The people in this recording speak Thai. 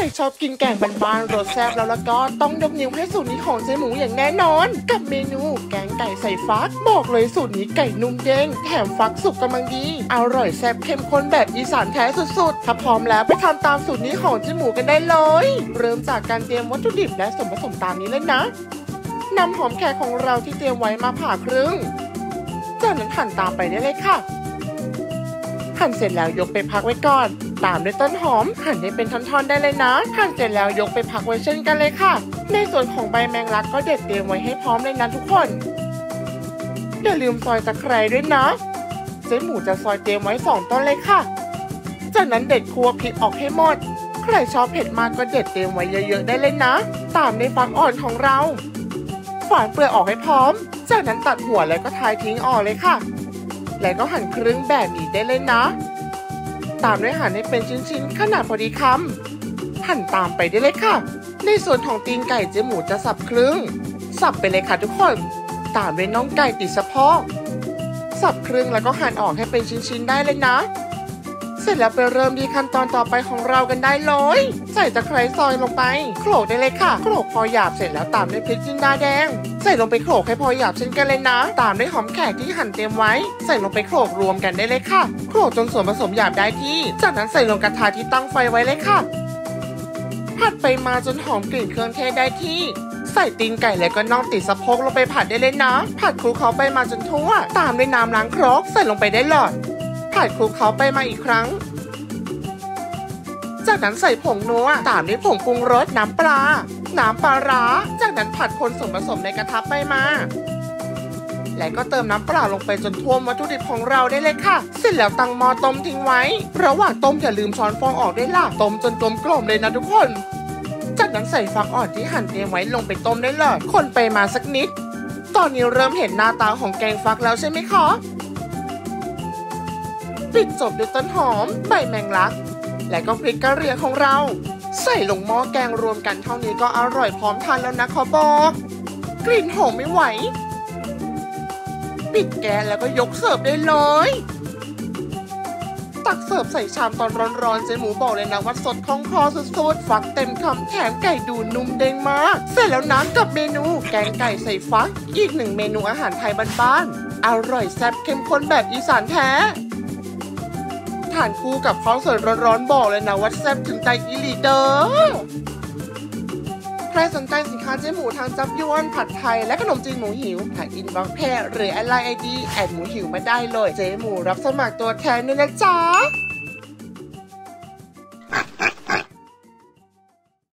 ชอบกินแกงบ้านๆรสแซ่บแล้วก็ต้องยกนิ้วให้สูตรนี้ของเจ๊หมูอย่างแน่นอนกับเมนูแกงไก่ใส่ฟักบอกเลยสูตรนี้ไก่นุ่มเด้งแถมฟักสุกกำลังดีอร่อยแซ่บเข้มข้นแบบอีสานแท้สุดๆถ้าพร้อมแล้วไปทำตามสูตรนี้ของเจ๊หมูกันได้เลยเริ่มจากการเตรียมวัตถุดิบและส่วนผสมตามนี้เลยนะนำหอมแขกของเราที่เตรียมไว้มาผ่าครึ่งจากนั้นหั่นตามไปได้เลยค่ะหั่นเสร็จแล้วยกไปพักไว้ก่อนตามด้วยต้นหอมหั่นให้เป็นท่อนๆได้เลยนะหั่นเสร็จแล้วยกไปพักไว้เช่นกันเลยค่ะในส่วนของใบแมงลักก็เด็ดเตรียมไว้ให้พร้อมเลยนะทุกคนอย่าลืมซอยตะไคร้ด้วยนะเจ๊หมูจะซอยเตรียมไว้2ต้นเลยค่ะจากนั้นเด็ดคั่วพริกออกให้หมดใครชอบเผ็ดมากก็เด็ดเตรียมไว้เยอะๆได้เลยนะตามด้วยฟักอ่อนของเราฝานเปลือกออกให้พร้อมจากนั้นตัดหัวแล้วก็ทายทิ้งออกเลยค่ะแล้วก็หั่นครึ่งแบบนี้ได้เลยนะตามด้วยหั่นให้เป็นชิ้นๆขนาดพอดีคำหั่นตามไปได้เลยค่ะในส่วนของตีนไก่เจ๊หมูจะสับครึ่งสับไปเลยค่ะทุกคนตามด้วยน่องไก่ติดสะโพกสับครึ่งแล้วก็หั่นออกให้เป็นชิ้นๆได้เลยนะเสร็จแล้วไปเริ่มที่ขั้นตอนต่อไปของเรากันได้เลยใส่ตะไคร้ซอยลงไปโขลกได้เลยค่ะโขลกพอหยาบเสร็จแล้วตามด้วยพริกจินดาแดงใส่ลงไปโขลกให้พอหยาบเช่นกันเลยนะตามด้วยหอมแขกที่หั่นเตรียมไว้ใส่ลงไปโขลกรวมกันได้เลยค่ะโขลกจนส่วนผสมหยาบได้ที่จากนั้นใส่ลงกระทะที่ตั้งไฟไว้เลยค่ะผัดไปมาจนหอมกลิ่นเครื่องเทศได้ที่ใส่ตีนไก่แล้วก็น่องติดสะโพกลงไปผัดได้เลยนะผัดคลุกเคล้าไปมาจนทั่วตามด้วยน้ำล้างครกใส่ลงไปได้หลอดผัดคลุกเคล้าไปมาอีกครั้งจากนั้นใส่ผงนัวตามด้วยผงปรุงรสน้ำปลาร้าจากนั้นผัดคนส่วนผสมในกระทะไปมาและก็เติมน้ำเปล่าลงไปจนท่วมวัตถุดิบของเราได้เลยค่ะเสร็จแล้วตั้งหม้อต้มทิ้งไว้ระหว่างต้มอย่าลืมช้อนฟองออกด้วยล่ะต้มจนกลมกล่อมเลยนะทุกคนจากนั้นใส่ฟักอ่อนที่หั่นเตรียมไว้ลงไปต้มได้เลยคนไปมาสักนิดตอนนี้เริ่มเห็นหน้าตาของแกงฟักแล้วใช่ไหมคะปิดจบด้วยต้นหอมใบแมงลักและก็พริกกะเหรี่ยงของเราใส่ลงหม้อแกงรวมกันเท่านี้ก็อร่อยพร้อมทานแล้วนะขอบอกกลิ่นหอมไม่ไหวปิดแก๊สแล้วก็ยกเสิร์ฟได้เลยตักเสิร์ฟใส่ชามตอนร้อนๆเจ๊หมูบอกเลยนะว่าสดคล่องคอสุดๆฟักเต็มคำแถมไก่ดูนุ่มเด้งมากเสร็จแล้วนะกับเมนูแกงไก่ใส่ฟักอีกหนึ่งเมนูอาหารไทยบ้านๆอร่อยแซ่บเข้มข้นแบบอีสานแท้ทานคู่กับข้าวสวยร้อนๆบอกเลยนะว่าแซ่บถึงใจอีหลีเด้อใครสนใจสินค้าเจ๊หมูทางจับยวนผัดไทยและขนมจีนหมูหิวทางอินบ็อกซ์เพจหรือไลน์ ID แอดหมูหิวมาได้เลยเจ๊หมูรับสมัครตัวแทนด้วยนะจ๊ะ